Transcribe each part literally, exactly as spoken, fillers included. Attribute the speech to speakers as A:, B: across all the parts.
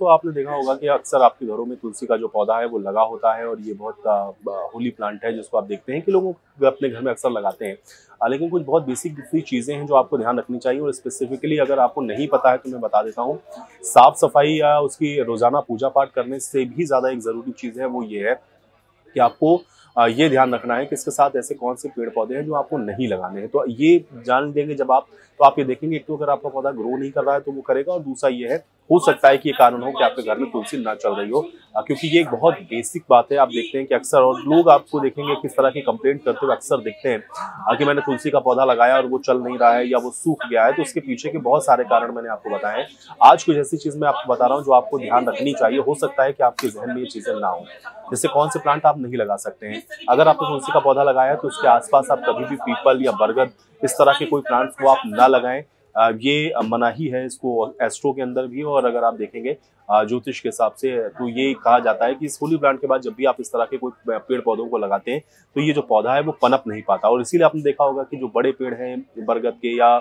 A: दोस्तों आपने देखा होगा कि अक्सर आपके घरों में तुलसी का जो पौधा है वो लगा होता है और ये बहुत होली प्लांट है जिसको आप देखते हैं कि लोग अपने घर में अक्सर लगाते हैं। आ, लेकिन कुछ बहुत बेसिक सी चीज़ें हैं जो आपको ध्यान रखनी चाहिए और स्पेसिफिकली अगर आपको नहीं पता है तो मैं बता देता हूँ। साफ सफाई या उसकी रोजाना पूजा पाठ करने से भी ज़्यादा एक ज़रूरी चीज़ है वो ये है कि आपको ये ध्यान रखना है कि इसके साथ ऐसे कौन से पेड़ पौधे हैं जो आपको नहीं लगाने हैं। तो ये जान देंगे जब आप, तो आप ये देखेंगे एक तो अगर आपका पौधा ग्रो नहीं कर रहा है तो वो करेगा, और दूसरा ये है हो सकता है कि ये कारण हो कि आपके घर में तुलसी ना चल रही हो, क्योंकि ये एक बहुत बेसिक बात है। आप देखते हैं कि अक्सर और लोग आपको देखेंगे किस तरह की कंप्लेंट करते हुए अक्सर दिखते हैं कि मैंने तुलसी का पौधा लगाया और वो चल नहीं रहा है या वो सूख गया है। तो उसके पीछे के बहुत सारे कारण मैंने आपको बताए हैं। आज कुछ ऐसी चीज मैं आपको बता रहा हूँ जो आपको ध्यान रखनी चाहिए। हो सकता है कि आपके जहन में ये चीजें ना हो। जैसे कौन से प्लांट आप नहीं लगा सकते हैं। अगर आपने तुलसी का पौधा लगाया है तो उसके आसपास आप कभी भी पीपल या बरगद इस तरह के कोई प्लांट्स को आप ना लगाएं। ये मनाही है इसको एस्ट्रो के अंदर भी, और अगर आप देखेंगे ज्योतिष के हिसाब से तो ये कहा जाता है कि इस होली प्लांट के बाद जब भी आप इस तरह के कोई पेड़ पौधों को लगाते हैं तो ये जो पौधा है वो पनप नहीं पाता। और इसीलिए आपने देखा होगा कि जो बड़े पेड़ हैं बरगद के या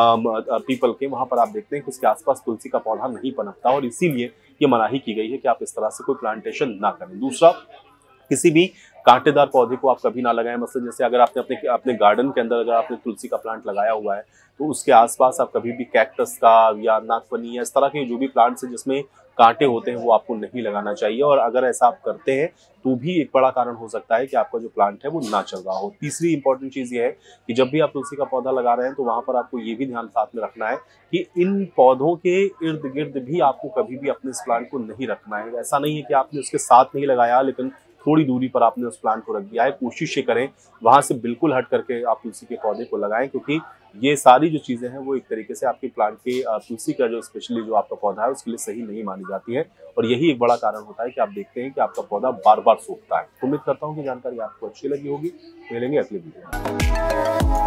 A: पीपल के, वहां पर आप देखते हैं कि उसके आसपास तुलसी का पौधा नहीं पनपता, और इसीलिए ये मनाही की गई है कि आप इस तरह से कोई प्लांटेशन ना करें। दूसरा, किसी भी कांटेदार पौधे को आप कभी ना लगाएं। मतलब जैसे अगर आपने अपने अपने गार्डन के अंदर अगर आपने तुलसी का प्लांट लगाया हुआ है तो उसके आसपास आप कभी भी कैक्टस का या नागफनी या इस तरह के जो भी प्लांट्स हैं जिसमें कांटे होते हैं वो आपको नहीं लगाना चाहिए। और अगर ऐसा आप करते हैं तो भी एक बड़ा कारण हो सकता है कि आपका जो प्लांट है वो ना चल रहा हो। तीसरी इंपॉर्टेंट चीज ये है कि जब भी आप तुलसी का पौधा लगा रहे हैं तो वहां पर आपको ये भी ध्यान साथ में रखना है कि इन पौधों के इर्द गिर्द भी आपको कभी भी अपने इस प्लांट को नहीं रखना है। ऐसा नहीं है कि आपने उसके साथ नहीं लगाया लेकिन थोड़ी दूरी पर आपने उस प्लांट को रख दिया है। कोशिश ये करें वहां से बिल्कुल हट करके आप तुलसी के पौधे को लगाएं, क्योंकि ये सारी जो चीजें हैं वो एक तरीके से आपके प्लांट के तुलसी का जो स्पेशली जो आपका पौधा है उसके लिए सही नहीं मानी जाती है। और यही एक बड़ा कारण होता है कि आप देखते हैं कि आपका पौधा बार बार सूखता है। उम्मीद करता हूँ कि जानकारी आपको अच्छी लगी होगी। मिलेंगे अगले वीडियो में।